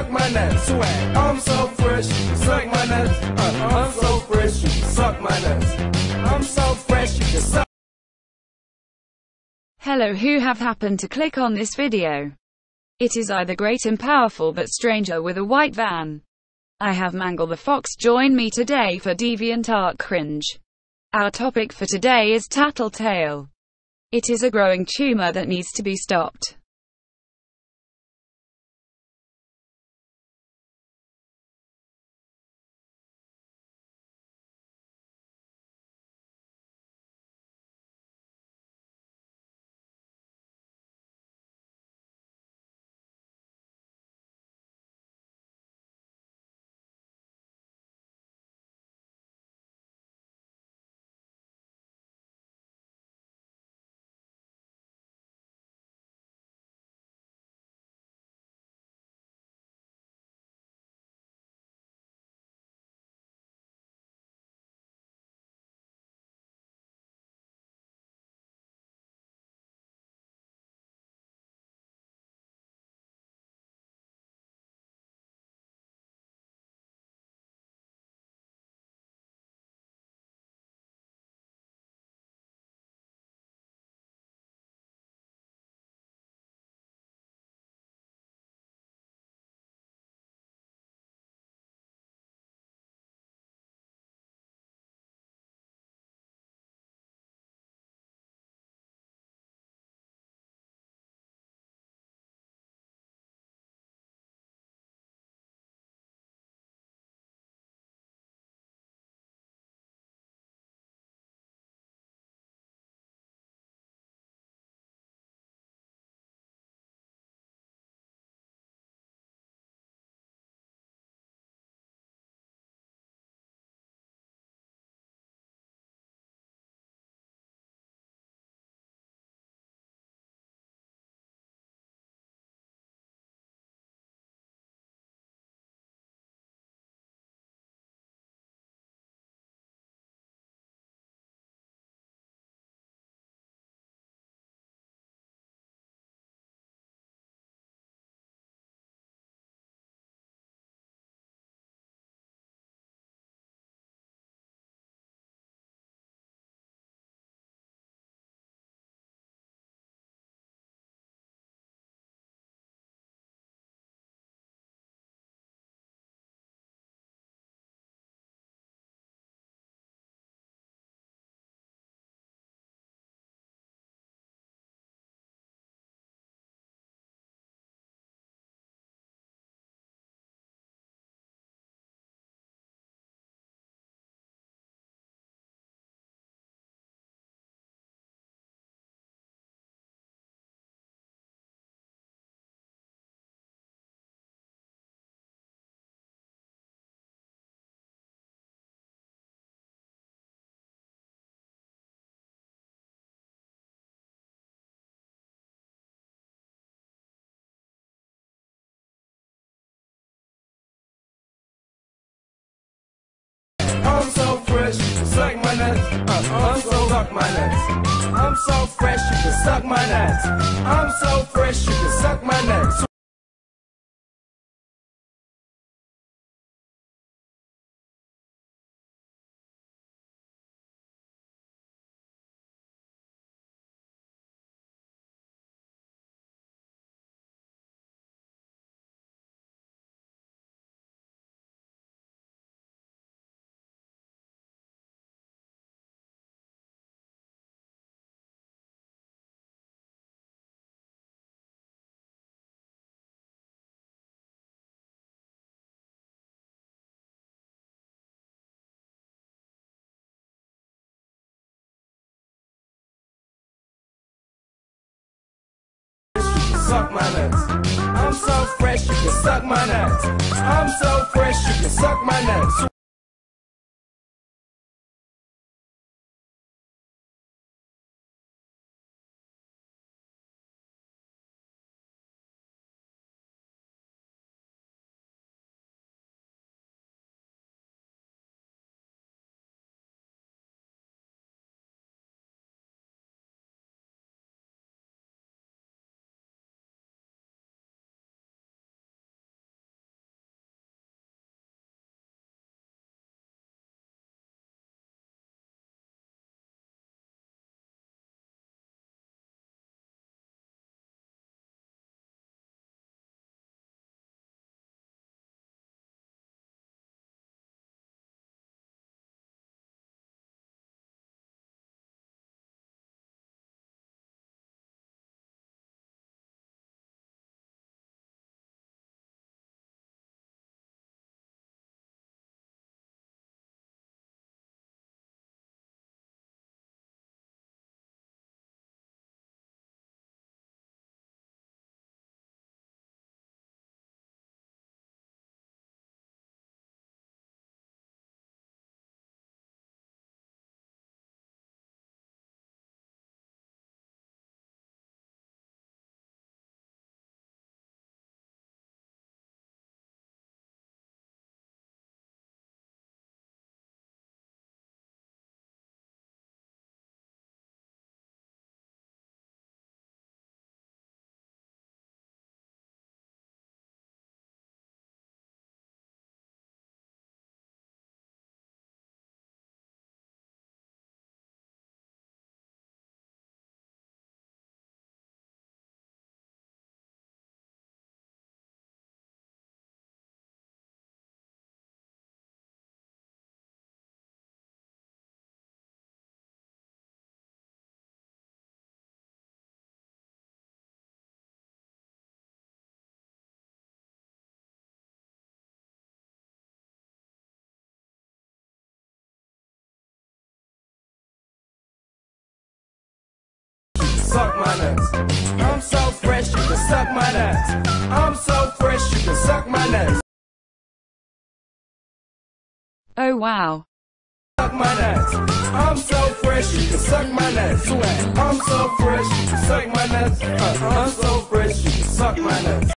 suck my nuts. Swag. I'm so fresh, you can suck my nuts. I'm so fresh, you can suck my nuts. I'm so fresh, you can suck. Hello, who have happened to click on this video? It is either great and powerful but stranger with a white van. I have Mangle the Fox join me today for DeviantArt Cringe. Our topic for today is tattletale. It is a growing tumor that needs to be stopped. I'm so fresh, you can suck my nuts. I'm so suck my nuts. I'm so fresh, you can suck my nuts. I'm so fresh, you can suck my nuts. Suck my nuts. I'm so fresh, you can suck my nuts. I'm so fresh, you can suck my nuts. my nuts. I'm so fresh, you can suck my nuts. I'm so fresh, you can suck my nuts. Oh wow. Suck my nuts. I'm so fresh, you can suck my nuts. I'm so fresh, you can suck my nuts. I'm so fresh, you can suck my nuts.